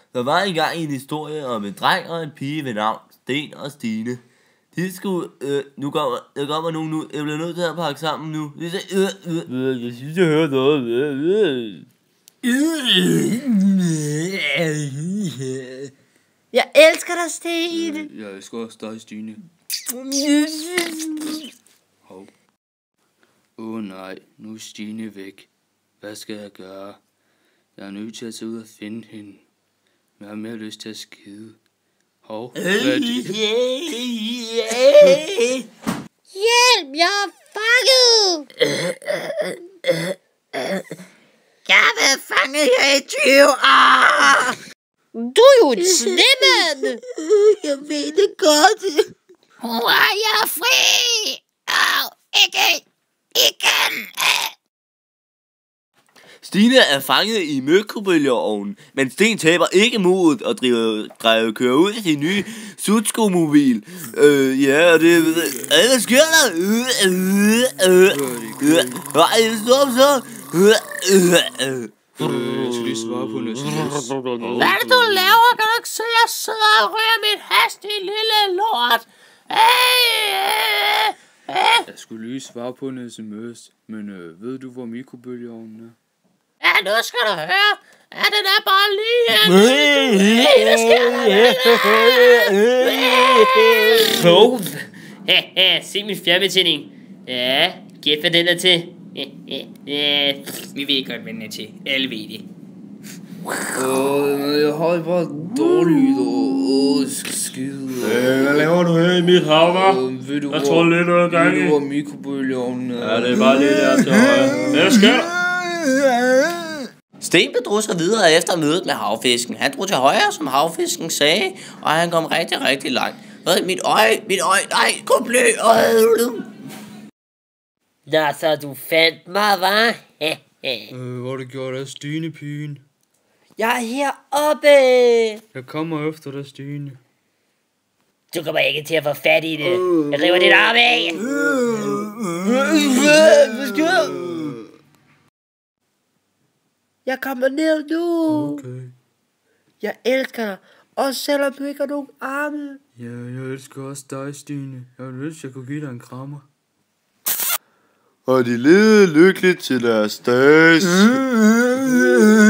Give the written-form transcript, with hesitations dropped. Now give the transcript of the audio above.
Der var engang en historie om en dreng og en pige ved navn Sten og Stine. De skulle... nu kommer nogen nu. Jeg bliver nødt til at pakke sammen nu. Jeg synes, jeg hører noget. Jeg elsker dig, Stine. Jeg elsker også dig, Stine. Hov. Nej, nu er Stine væk. Hvad skal jeg gøre? Jeg er nødt til at tage ud og finde hende. Jeg har mere lyst til at skide. Hov, hvad er det? Hjælp, jeg er fanget. Jeg har været fanget her i 20 år. Du er jo et snemand. Jeg ved det godt. Hurra, jeg er fri. Ikke igen. Stine er fanget i mikrobølgeovnen, men Sten taber ikke modet og kører ud i sin nye Sutsko-mobil. Ja, og det... Hvad sker der? Nej, stop så! Jeg skal lige svare på noget. Hvad er det, du laver? Kan du ikke se, jeg sidder og ryger mit hastige lille lort? Jeg skulle lige svare på en sms, men ved du, hvor mikrobølgeovnen er? Ja, nu skal du høre. Ja, den er bare lige her. Hvad sker der? Se min fjernbetjening. Ja, gæt hvad den er til. Vi ved godt, hvad den er til. Alle ved det. Jeg har bare dårligt skide. Hvad laver du her i mit hav, hva'? Jeg tror lidt noget gang i. Ved du, hvor mikrobølgeovnen er? Ja, det er bare lige der til højre. Hvad sker der? Sten bedrog sig videre efter mødet med havfisken. Han drog til højre, som havfisken sagde, og han kom rigtig, rigtig langt. Mit øje, nej, kom blø. Nå, så du fandt mig, hva'? Hvor det gjort af Stine, pigen? Jeg er heroppe. Jeg kommer efter dig, Stine. Du kommer ikke til at få fat i det. Jeg river dit arm af. Hvad sker der? Jeg kommer ned nu. Okay. Jeg elsker dig. Også selvom du ikke har nogen arme. Ja, jeg elsker også dig, Stine. Jeg vil ønske, jeg kunne give dig en krammer. Og de levede lykkeligt til deres dags.